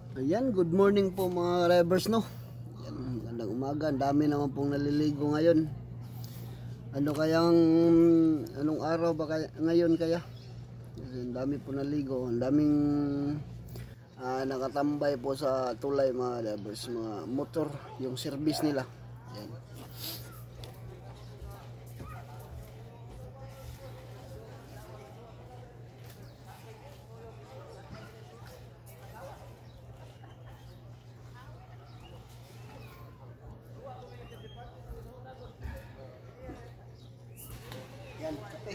Ayan, good morning po mga drivers, no. Ayan, magandang umaga. Ang dami naman pong naliligo ngayon. Anong araw ba kaya, ngayon kaya? Kasi ang dami po naligo. Ang daming nakatambay po sa tulay mga drivers, mga motor, yung service nila. Ayan. Yan, kape.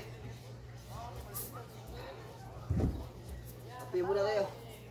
Kape muna kayo.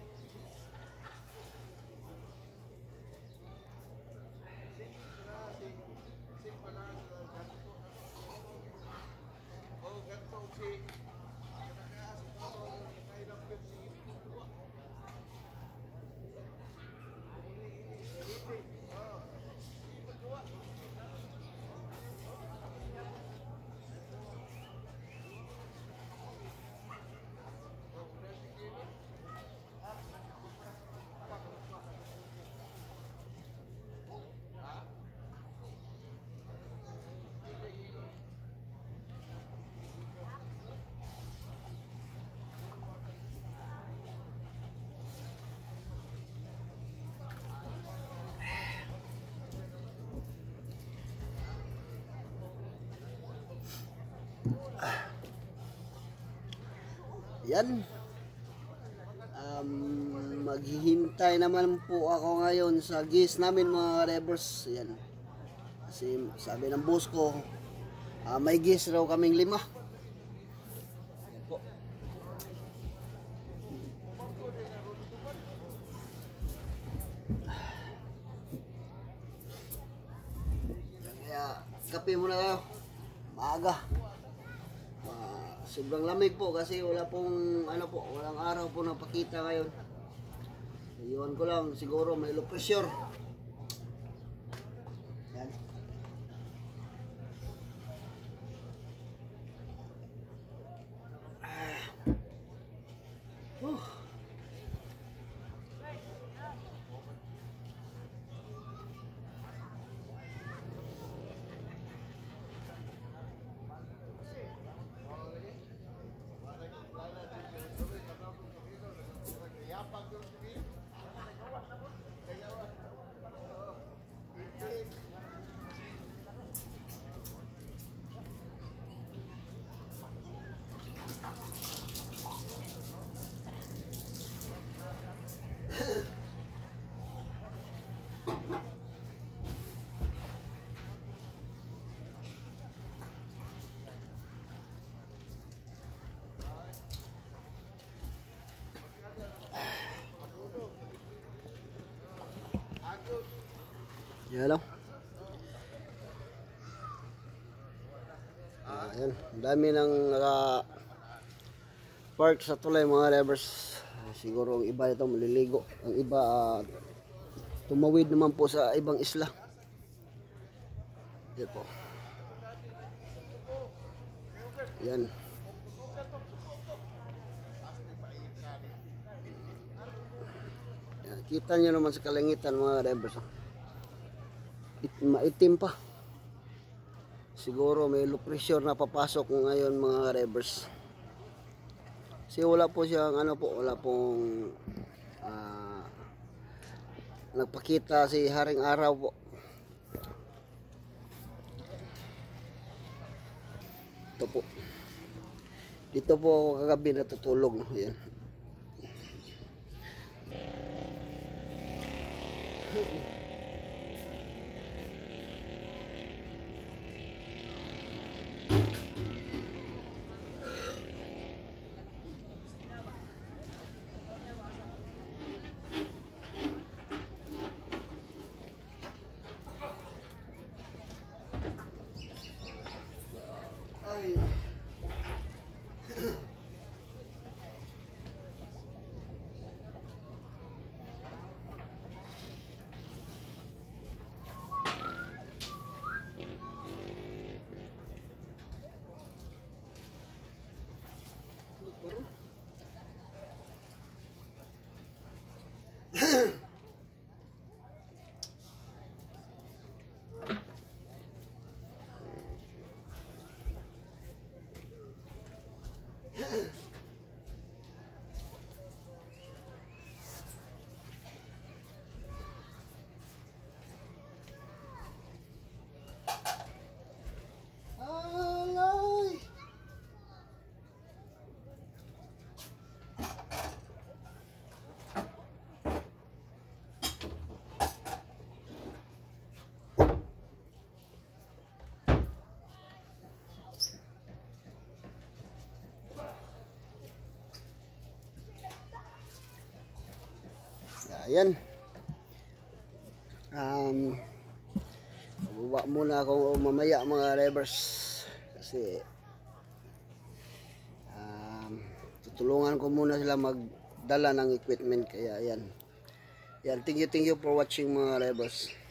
Yan. Maghihintay naman po ako ngayon sa gas namin mga drivers. Yan. Kasi sabi ng boss ko, may gas raw kaming 5. Yan po. Kaya kape muna kayo. Maaga. Sobrang lamig po kasi wala pong walang araw po napakita ngayon. Iyon ko lang, siguro may low pressure. Yan. Yan lang. Ayan, dami nang park sa tulay mga drivers. Siguro ang iba ito maliligo. Ang iba tumawid naman po sa ibang isla. Yan po. Yan. Yan. Kita nyo naman sa kalangitan mga drivers. Maitim pa. Siguro may low pressure na papasok ngayon mga drivers. Kasi wala po siyang wala pong nagpakita si Haring Araw po. Ito po. Dito po ako kagabi natutulog. Ayan. Ay. Ayan. Baba muna ako mamaya mga revers kasi tutulungan ko muna sila magdala ng equipment, kaya ayan. Yan, thank you for watching mga revers.